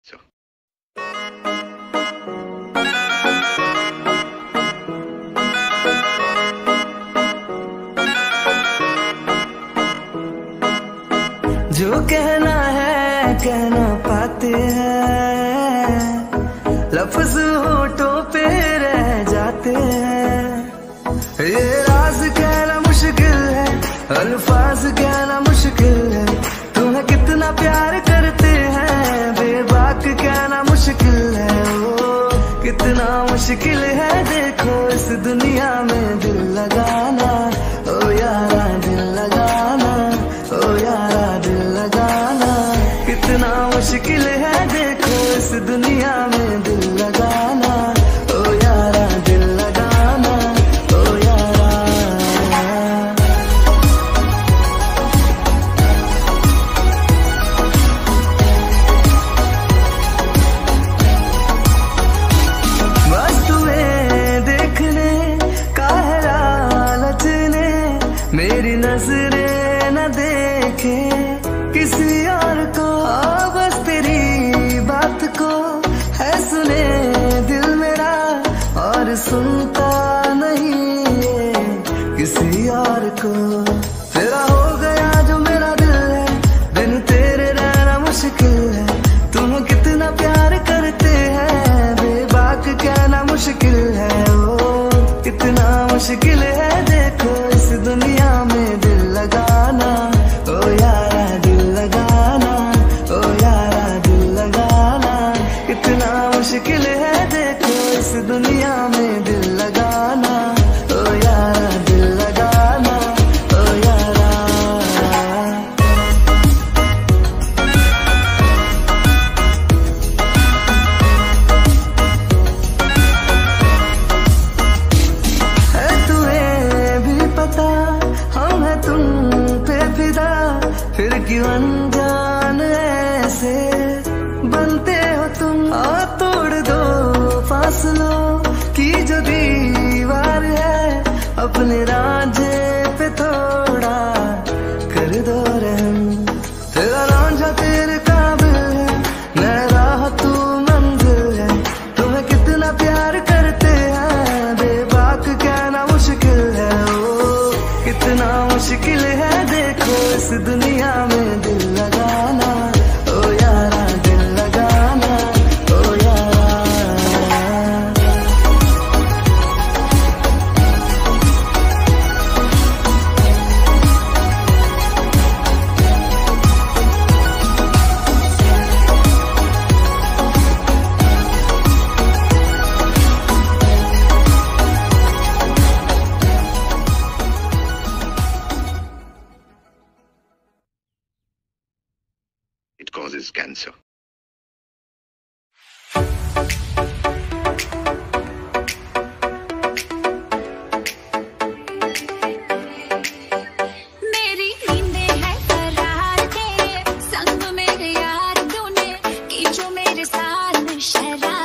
So. जो कहना है कहना पाते हैं, लफ्ज होठों पे रह जाते हैं। ये राज कहना मुश्किल है, अल्फाज कहना मुश्किल है। तुम्हें कितना प्यार करते हैं बेबाक कहना मुश्किल है। ओ कितना मुश्किल है देखो इस दुनिया में दिल लगाना। ओ यारा दिल लगाना, ओ यारा दिल लगाना। कितना मुश्किल है देखो इस दुनिया में दिल लगाना। ओ यारा दिल लगाना, ओ यारा। बस तुम्हें देखने का है लालच ने, मेरी नजरें न देखे किसी और को। बस तेरी बात को है सुने दिल मेरा, और सुनता नहीं है किसी और को। तेरा हो गया जो मेरा दिल है, बिन तेरे रहना मुश्किल है। तुम कितना प्यार करते हैं बेबाक कहना मुश्किल है। ओ कितना मुश्किल है देखो इस दुनिया में दिल लगाना। ओ यारा दिल लगाना, ओ यारा दिल लगाना। कितना मुश्किल है देखो इस दुनिया में दिल लगाना। ओ यारा दिल लगाना, ओ यारा। है तुम्हें भी पता हम है तुम पे फिदा, फिर क्यों अनजान ऐसे बनते हो तुम। तोड़ दो फासलों की जो दीवार है, अपने रांझे पे थोड़ा कर दो रहम। तेरा रांझा तेरे काबिल है, मैं राह तू मंजिल है। तुम्हें कितना प्यार करते हैं बेबाक कहना मुश्किल है। ओ कितना मुश्किल है देखो इस दुनिया में दिल लगाना। ओ यारा दिल लगाना, ओ यारा। It causes cancer. मेरी नींदें हैं करार के संग मेरे यार तूने की जो मेरे साथ शरारत।